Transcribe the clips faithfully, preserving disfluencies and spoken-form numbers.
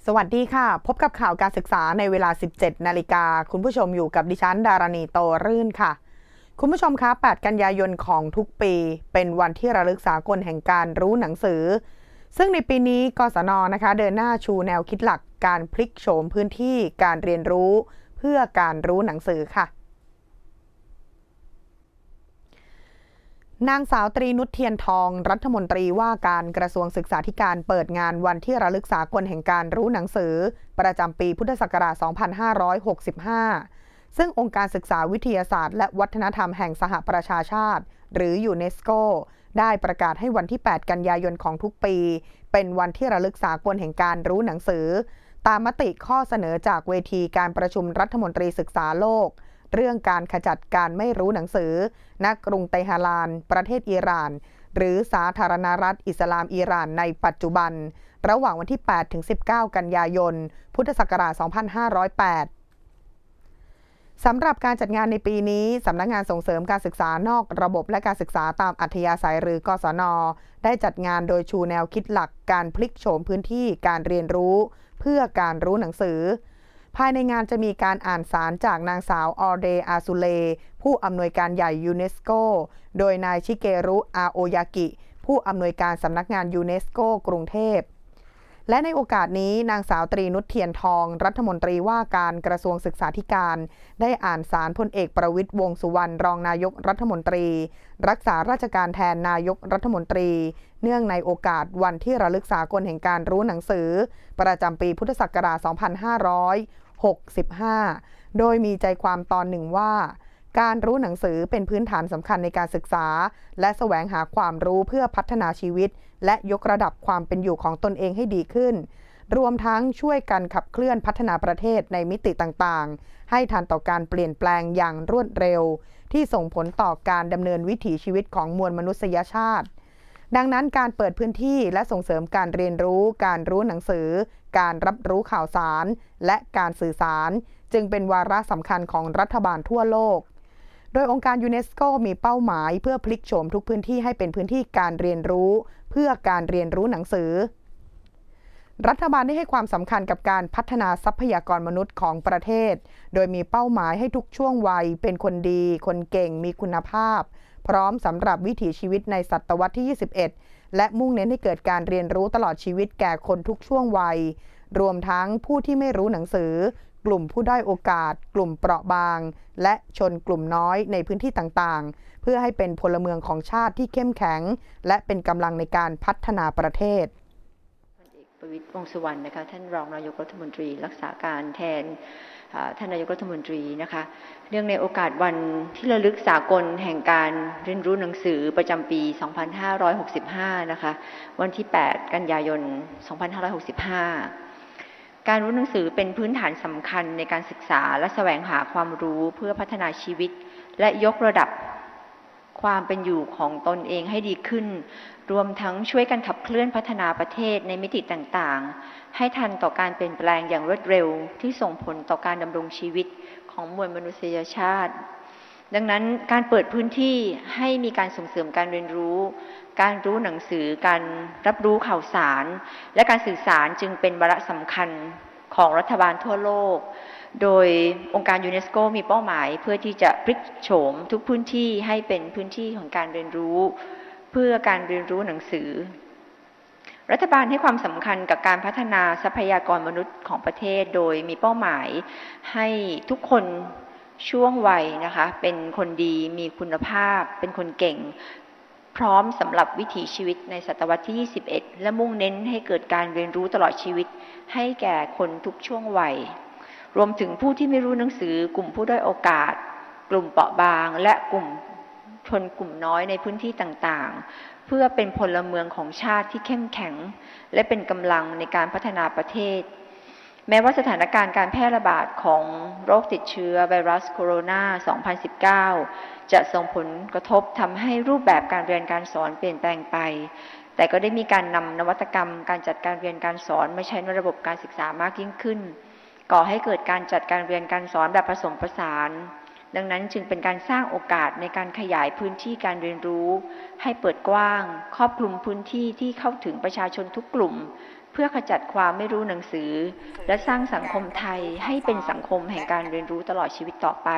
สวัสดีค่ะพบกับข่าวการศึกษาในเวลา สิบเจ็ด นาฬิกาคุณผู้ชมอยู่กับดิฉันดารณีโตรื่นค่ะคุณผู้ชมคะแปดกันยายนของทุกปีเป็นวันที่ระลึกสากลแห่งการรู้หนังสือซึ่งในปีนี้กศนนะคะเดินหน้าชูแนวคิดหลักการพลิกโฉมพื้นที่การเรียนรู้เพื่อการรู้หนังสือค่ะนางสาวตรีนุชเทียนทองรัฐมนตรีว่าการกระทรวงศึกษาธิการเปิดงานวันที่ระลึกสากลแห่งการรู้หนังสือประจำปีพุทธศักราช สองพันห้าร้อยหกสิบห้า ซึ่งองค์การศึกษาวิทยาศาสตร์และวัฒนธรรมแห่งสหประชาชาติหรือยูเนสโกได้ประกาศให้วันที่ แปด กันยายนของทุกปีเป็นวันที่ระลึกสากลแห่งการรู้หนังสือตามมติข้อเสนอจากเวทีการประชุมรัฐมนตรีศึกษาโลกเรื่องการขจัดการไม่รู้หนังสือณกรุงเตหะรานประเทศอิหร่านหรือสาธารณรัฐอิสลามอิหร่านในปัจจุบันระหว่างวันที่ แปดถึงสิบเก้า กันยายนพุทธศักราช สองพันห้าร้อยแปด สำหรับการจัดงานในปีนี้สำนักงานส่งเสริมการศึกษานอกระบบและการศึกษาตามอัธยาศัยหรือกศน.ได้จัดงานโดยชูแนวคิดหลักการพลิกโฉมพื้นที่การเรียนรู้เพื่อการรู้หนังสือภายในงานจะมีการอ่านสารจากนางสาวออเดอาซูเลผู้อำนวยการใหญ่ยูเนสโกโดยนายชิเกรุอาโอยากิผู้อำนวยการสำนักงานยูเนสโกกรุงเทพและในโอกาสนี้นางสาวตรีนุชเทียนทองรัฐมนตรีว่าการกระทรวงศึกษาธิการได้อ่านสารพลเอกประวิตรวงษ์สุวรรณรองนายกรัฐมนตรีรักษาราชการแทนนายกรัฐมนตรีเนื่องในโอกาสวันที่ระลึกสากลแห่งการรู้หนังสือประจำปีพุทธศักราช สองพันห้าร้อยหกสิบห้า โดยมีใจความตอนหนึ่งว่าการรู้หนังสือเป็นพื้นฐานสำคัญในการศึกษาและแสวงหาความรู้เพื่อพัฒนาชีวิตและยกระดับความเป็นอยู่ของตนเองให้ดีขึ้นรวมทั้งช่วยกันขับเคลื่อนพัฒนาประเทศในมิติต่างๆให้ทันต่อการเปลี่ยนแปลงอย่างรวดเร็วที่ส่งผลต่อการดำเนินวิถีชีวิตของมวลมนุษยชาติดังนั้นการเปิดพื้นที่และส่งเสริมการเรียนรู้การรู้หนังสือการรับรู้ข่าวสารและการสื่อสารจึงเป็นวาระสำคัญของรัฐบาลทั่วโลกโดยองค์การยูเนสโกมีเป้าหมายเพื่อพลิกโฉมทุกพื้นที่ให้เป็นพื้นที่การเรียนรู้เพื่อการเรียนรู้หนังสือรัฐบาลได้ให้ความสำคัญกับการพัฒนาทรัพยากรมนุษย์ของประเทศโดยมีเป้าหมายให้ทุกช่วงวัยเป็นคนดีคนเก่งมีคุณภาพพร้อมสำหรับวิถีชีวิตในศตวรรษที่ ยี่สิบเอ็ดและมุ่งเน้นให้เกิดการเรียนรู้ตลอดชีวิตแก่คนทุกช่วงวัยรวมทั้งผู้ที่ไม่รู้หนังสือกลุ่มผู้ด้อยโอกาสกลุ่มเปราะบางและชนกลุ่มน้อยในพื้นที่ต่างๆเพื่อให้เป็นพลเมืองของชาติที่เข้มแข็งและเป็นกำลังในการพัฒนาประเทศพลเอกประวิตรวงษ์สุวรรณนะคะท่านรองนายกรัฐมนตรีรักษาการแทนท่านนายกรัฐมนตรีนะคะเนื่องในโอกาสวันที่ระลึกสากลแห่งการเรียนรู้หนังสือประจำปี สองพันห้าร้อยหกสิบห้า นะคะวันที่ แปด กันยายน สองพันห้าร้อยหกสิบห้าการรู้หนังสือเป็นพื้นฐานสำคัญในการศึกษาและแสวงหาความรู้เพื่อพัฒนาชีวิตและยกระดับความเป็นอยู่ของตนเองให้ดีขึ้นรวมทั้งช่วยกันขับเคลื่อนพัฒนาประเทศในมิติต่างๆให้ทันต่อการเปลี่ยนแปลงอย่างรวดเร็วที่ส่งผลต่อการดำรงชีวิตของมวลมนุษยชาติดังนั้นการเปิดพื้นที่ให้มีการส่งเสริมการเรียนรู้การรู้หนังสือการรับรู้ข่าวสารและการสื่อสารจึงเป็นวาระสำคัญของรัฐบาลทั่วโลกโดยองค์การยูเนสโกมีเป้าหมายเพื่อที่จะพลิกโฉมทุกพื้นที่ให้เป็นพื้นที่ของการเรียนรู้เพื่อการเรียนรู้หนังสือรัฐบาลให้ความสำคัญกับการพัฒนาทรัพยากรมนุษย์ของประเทศโดยมีเป้าหมายให้ทุกคนช่วงวัยนะคะเป็นคนดีมีคุณภาพเป็นคนเก่งพร้อมสำหรับวิถีชีวิตในศตวรรษที่ ยี่สิบเอ็ดและมุ่งเน้นให้เกิดการเรียนรู้ตลอดชีวิตให้แก่คนทุกช่วงวัยรวมถึงผู้ที่ไม่รู้หนังสือกลุ่มผู้ด้อยโอกาสกลุ่มเปราะบางและกลุ่มชนกลุ่มน้อยในพื้นที่ต่างๆเพื่อเป็นพลเมืองของชาติที่เข้มแข็งและเป็นกำลังในการพัฒนาประเทศแม้ว่าสถานการณ์การแพร่ระบาดของโรคติดเชื้อไวรัสโคโรนา สองพันสิบเก้า จะส่งผลกระทบทำให้รูปแบบการเรียนการสอนเปลี่ยนแปลงไปแต่ก็ได้มีการนำนวัตกรรมการจัดการเรียนการสอนมาใช้ในระบบการศึกษามากยิ่งขึ้นก่อให้เกิดการจัดการเรียนการสอนแบบผสมผสานดังนั้นจึงเป็นการสร้างโอกาสในการขยายพื้นที่การเรียนรู้ให้เปิดกว้างครอบคลุมพื้นที่ที่เข้าถึงประชาชนทุกกลุ่มเพื่อขจัดความไม่รู้หนังสือและสร้างสังคมไทยให้เป็นสังคมแห่งการเรียนรู้ตลอดชีวิตต่อไป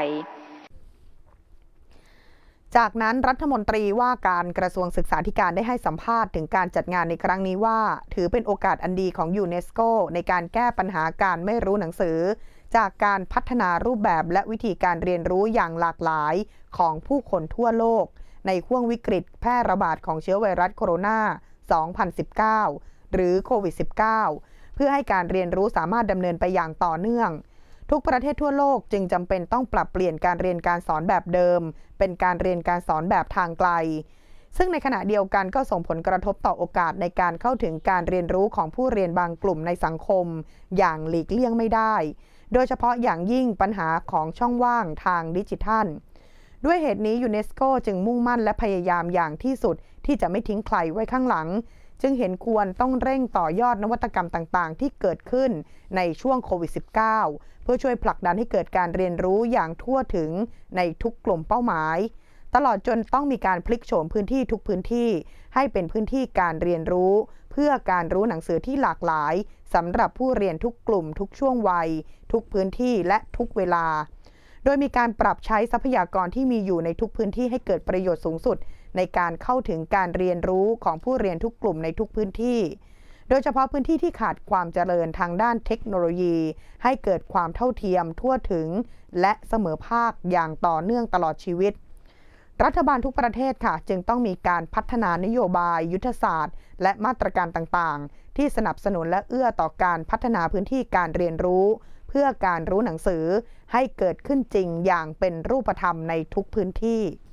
จากนั้นรัฐมนตรีว่าการกระทรวงศึกษาธิการได้ให้สัมภาษณ์ถึงการจัดงานในครั้งนี้ว่าถือเป็นโอกาสอันดีของยูเนสโกในการแก้ปัญหาการไม่รู้หนังสือจากการพัฒนารูปแบบและวิธีการเรียนรู้อย่างหลากหลายของผู้คนทั่วโลกในช่วงวิกฤตแพร่ระบาดของเชื้อไวรัสโคโรนา สองพันสิบเก้า หรือโควิด สิบเก้า เพื่อให้การเรียนรู้สามารถดำเนินไปอย่างต่อเนื่องทุกประเทศทั่วโลกจึงจำเป็นต้องปรับเปลี่ยนการเรียนการสอนแบบเดิมเป็นการเรียนการสอนแบบทางไกลซึ่งในขณะเดียวกันก็ส่งผลกระทบต่อโอกาสในการเข้าถึงการเรียนรู้ของผู้เรียนบางกลุ่มในสังคมอย่างหลีกเลี่ยงไม่ได้โดยเฉพาะอย่างยิ่งปัญหาของช่องว่างทางดิจิทัลด้วยเหตุนี้ยูเนสโกจึงมุ่งมั่นและพยายามอย่างที่สุดที่จะไม่ทิ้งใครไว้ข้างหลังจึงเห็นควรต้องเร่งต่อยอดนวัตกรรมต่างๆที่เกิดขึ้นในช่วงโควิด สิบเก้า เพื่อช่วยผลักดันให้เกิดการเรียนรู้อย่างทั่วถึงในทุกกลุ่มเป้าหมายตลอดจนต้องมีการพลิกโฉมพื้นที่ทุกพื้นที่ให้เป็นพื้นที่การเรียนรู้เพื่อการรู้หนังสือที่หลากหลายสำหรับผู้เรียนทุกกลุ่มทุกช่วงวัยทุกพื้นที่และทุกเวลาโดยมีการปรับใช้ทรัพยากรที่มีอยู่ในทุกพื้นที่ให้เกิดประโยชน์สูงสุดในการเข้าถึงการเรียนรู้ของผู้เรียนทุกกลุ่มในทุกพื้นที่โดยเฉพาะพื้นที่ที่ขาดความเจริญทางด้านเทคโนโลยีให้เกิดความเท่าเทียมทั่วถึงและเสมอภาคอย่างต่อเนื่องตลอดชีวิตรัฐบาลทุกประเทศค่ะจึงต้องมีการพัฒนานโยบายยุทธศาสตร์และมาตรการต่างๆที่สนับสนุนและเอื้อต่อการพัฒนาพื้นที่การเรียนรู้เพื่อการรู้หนังสือให้เกิดขึ้นจริงอย่างเป็นรูปธรรมในทุกพื้นที่